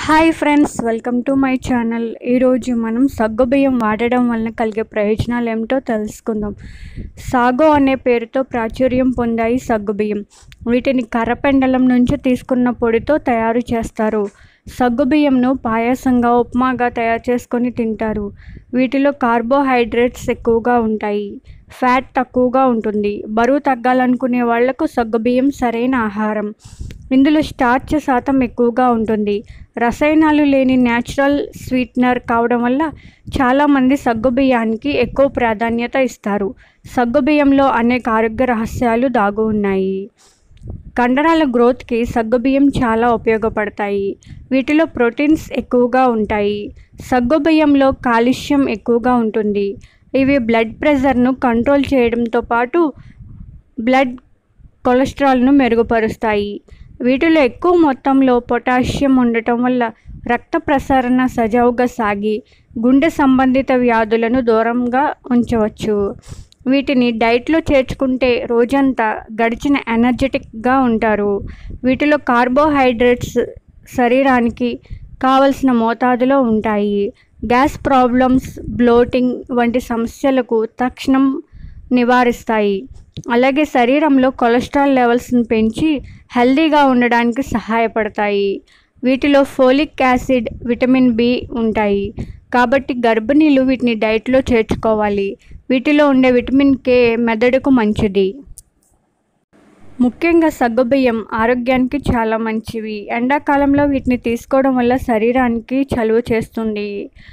Hi friends, welcome to my channel. ఈరోజు మనం సగ్గుబియ్యం వాడడం వలన కలిగే ప్రయోజనాలు ఏమిటో తెలుసుకుందాం. సాగో అనే పేరుతో ప్రాచుర్యం పొందాయి సగ్గుబియ్యం. వీటిని కర్రపెండలం నుంచి తీసుకున్న పొడితో తయారు చేస్తారు. సగ్గుబియ్యంను పాయసంగా, ఉప్మాగా తయారు చేసుకొని తింటారు. వీటిలో కార్బోహైడ్రేట్స్ ఎక్కువగా ఉంటాయి, ఫ్యాట్ తక్కువగా ఉంటుంది. బరువు తగ్గాలనుకునే వాళ్లకు సగ్గుబియ్యం సరైన ఆహారం. ఇందులో స్టార్చ్ శాతం ఎక్కువగా ఉంటుంది. రసాయనాలు లేని న్యాచురల్ స్వీట్నర్ కావడం వల్ల చాలామంది సగ్గుబియ్యానికి ఎక్కువ ప్రాధాన్యత ఇస్తారు. సగ్గుబియ్యంలో అనేక ఆరోగ్య రహస్యాలు దాగి ఉన్నాయి. కండరాల గ్రోత్కి సగ్గుబియ్యం చాలా ఉపయోగపడతాయి. వీటిలో ప్రోటీన్స్ ఎక్కువగా ఉంటాయి. సగ్గుబియ్యంలో కాల్షియం ఎక్కువగా ఉంటుంది. ఇవి బ్లడ్ ప్రెషర్ను కంట్రోల్ చేయడంతో పాటు బ్లడ్ కొలెస్ట్రాల్ను మెరుగుపరుస్తాయి. వీటిలో ఎక్కువ మొత్తంలో పొటాషియం ఉండటం వల్ల రక్త ప్రసరణ సజావుగా సాగి గుండె సంబంధిత వ్యాధులను దూరంగా ఉంచవచ్చు. వీటిని డైట్లో చేర్చుకుంటే రోజంతా గడిచిన ఎనర్జెటిక్గా ఉంటారు. వీటిలో కార్బోహైడ్రేట్స్ శరీరానికి కావలసిన మోతాదులో ఉంటాయి. గ్యాస్ ప్రాబ్లమ్స్, బ్లోటింగ్ వంటి సమస్యలకు తక్షణం నివారిస్తాయి. అలాగే శరీరంలో కొలెస్ట్రాల్ లెవెల్స్ని పెంచి హెల్తీగా ఉండడానికి సహాయపడతాయి. వీటిలో ఫోలిక్ యాసిడ్, విటమిన్ బి ఉంటాయి కాబట్టి గర్భిణీలు వీటిని డైట్లో చేర్చుకోవాలి. వీటిలో ఉండే విటమిన్ కే మెదడుకు మంచిది. ముఖ్యంగా సగ్గుబియ్యం ఆరోగ్యానికి చాలా మంచివి. ఎండాకాలంలో వీటిని తీసుకోవడం వల్ల శరీరానికి చలువ చేస్తుంది.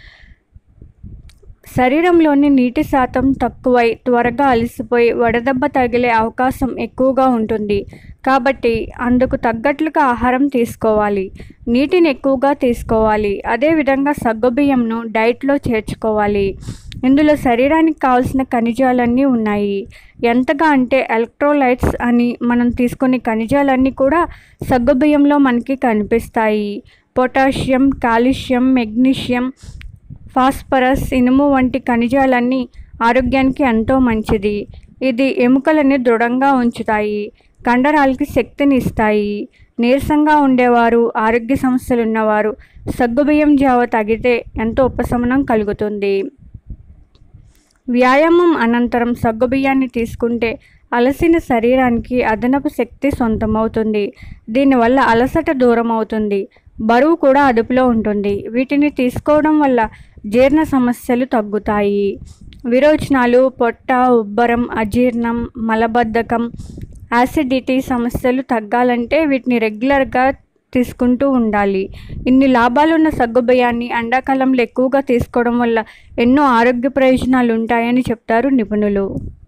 శరీరంలోని నీటి శాతం తక్కువై త్వరగా అలసిపోయి వడదెబ్బ తగిలే అవకాశం ఎక్కువగా ఉంటుంది. కాబట్టి అందుకు తగ్గట్లుగా ఆహారం తీసుకోవాలి. నీటిని ఎక్కువగా తీసుకోవాలి. అదేవిధంగా సగ్గుబియ్యంను డైట్లో చేర్చుకోవాలి. ఇందులో శరీరానికి కావాల్సిన ఖనిజాలన్నీ ఉన్నాయి. ఎంతగా అంటే ఎలక్ట్రోలైట్స్ అని మనం తీసుకునే ఖనిజాలన్నీ కూడా సగ్గుబియ్యంలో మనకి కనిపిస్తాయి. పొటాషియం, కాల్షియం, మెగ్నీషియం, ఫాస్ఫరస్, ఇనుము వంటి ఖనిజాలన్నీ ఆరోగ్యానికి ఎంతో మంచిది. ఇది ఎముకలని దృఢంగా ఉంచుతాయి, కండరాలకి శక్తిని ఇస్తాయి. నీరసంగా ఉండేవారు, ఆరోగ్య సమస్యలు ఉన్నవారు సగ్గుబియ్యం జావ తాగితే ఎంతో ఉపశమనం కలుగుతుంది. వ్యాయామం అనంతరం సగ్గుబియ్యాన్ని తీసుకుంటే అలసిన శరీరానికి అదనపు శక్తి సొంతమవుతుంది. దీనివల్ల అలసట దూరం అవుతుంది. బరువు కూడా అదుపులో ఉంటుంది. వీటిని తీసుకోవడం వల్ల జీర్ణ సమస్యలు తగ్గుతాయి. విరోచనాలు, పొట్ట ఉబ్బరం, అజీర్ణం, మలబద్ధకం, యాసిడిటీ సమస్యలు తగ్గాలంటే వీటిని రెగ్యులర్గా తీసుకుంటూ ఉండాలి. ఇన్ని లాభాలున్న సగ్గుబియ్యాన్ని ఎండాకాలంలో ఎక్కువగా తీసుకోవడం వల్ల ఎన్నో ఆరోగ్య ప్రయోజనాలు ఉంటాయని చెప్తారు నిపుణులు.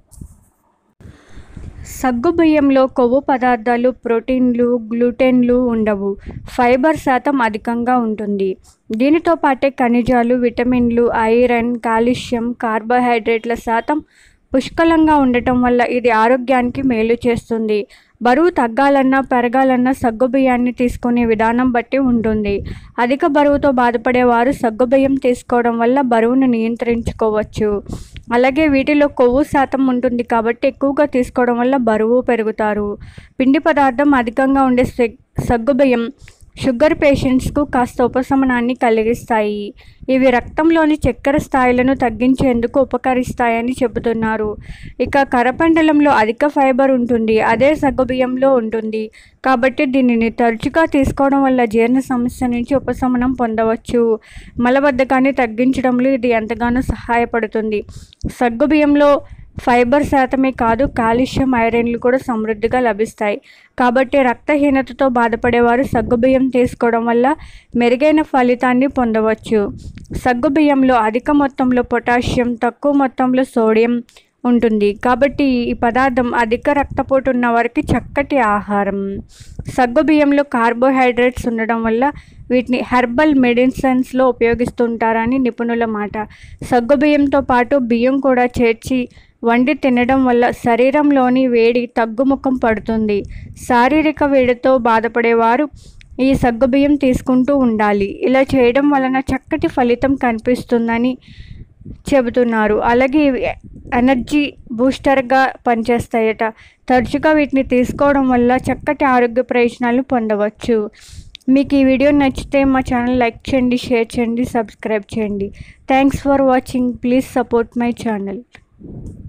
సగ్గుబియ్యంలో కొవ్వు పదార్థాలు, ప్రోటీన్లు, గ్లూటెన్లు ఉండవు. ఫైబర్ శాతం అధికంగా ఉంటుంది. దీనితో పాటే ఖనిజాలు, విటమిన్లు, ఐరన్, కాల్షియం, కార్బోహైడ్రేట్ల శాతం పుష్కలంగా ఉండటం వల్ల ఇది ఆరోగ్యానికి మేలు చేస్తుంది. బరువు తగ్గాలన్నా పెరగాలన్నా సగ్గుబియ్యాన్ని తీసుకునే విధానం బట్టి ఉంటుంది. అధిక బరువుతో బాధపడేవారు సగ్గుబియ్యం తీసుకోవడం వల్ల బరువును నియంత్రించుకోవచ్చు. అలాగే వీటిలో కొవ్వు శాతం ఉంటుంది కాబట్టి ఎక్కువగా తీసుకోవడం వల్ల బరువు పెరుగుతారు. పిండి పదార్థం అధికంగా ఉండే సగ్గుబియ్యం షుగర్ పేషెంట్స్కు కాస్త ఉపశమనాన్ని కలిగిస్తాయి. ఇవి రక్తంలోని చక్కెర స్థాయిలను తగ్గించేందుకు ఉపకరిస్తాయని చెబుతున్నారు. ఇక కర్రపెండలంలో అధిక ఫైబర్ ఉంటుంది, అదే సగ్గుబియ్యంలో ఉంటుంది. కాబట్టి దీనిని తరచుగా తీసుకోవడం వల్ల జీర్ణ సమస్య నుంచి ఉపశమనం పొందవచ్చు. మలబద్ధకాన్ని తగ్గించడంలో ఇది ఎంతగానో సహాయపడుతుంది. సగ్గుబియ్యంలో ఫైబర్ శాతమే కాదు, కాల్షియం, ఐరన్లు కూడా సమృద్ధిగా లభిస్తాయి. కాబట్టి రక్తహీనతతో బాధపడేవారు సగ్గుబియ్యం తీసుకోవడం వల్ల మెరుగైన ఫలితాన్ని పొందవచ్చు. సగ్గుబియ్యంలో అధిక మొత్తంలో పొటాషియం, తక్కువ మొత్తంలో సోడియం ఉంటుంది. కాబట్టి ఈ పదార్థం అధిక రక్తపోటు ఉన్న వారికి చక్కటి ఆహారం. సగ్గుబియ్యంలో కార్బోహైడ్రేట్స్ ఉండడం వల్ల వీటిని హెర్బల్ మెడిసిన్స్లో ఉపయోగిస్తుంటారని నిపుణుల మాట. సగ్గుబియ్యంతో పాటు బియ్యం కూడా చేర్చి వండి తినడం వల్ల శరీరంలోని వేడి తగ్గుముఖం పడుతుంది. శారీరక వేడితో బాధపడేవారు ఈ సగ్గుబియ్యం తీసుకుంటూ ఉండాలి. ఇలా చేయడం వలన చక్కటి ఫలితం కనిపిస్తుందని చెబుతున్నారు. అలాగే ఎనర్జీ బూస్టర్గా పనిచేస్తాయట. తరచుగా వీటిని తీసుకోవడం వల్ల చక్కటి ఆరోగ్య ప్రయోజనాలు పొందవచ్చు. మీకు ఈ వీడియో నచ్చితే మా ఛానల్ లైక్ చేయండి, షేర్ చేయండి, సబ్స్క్రైబ్ చేయండి. Thanks for watching. Please support my channel.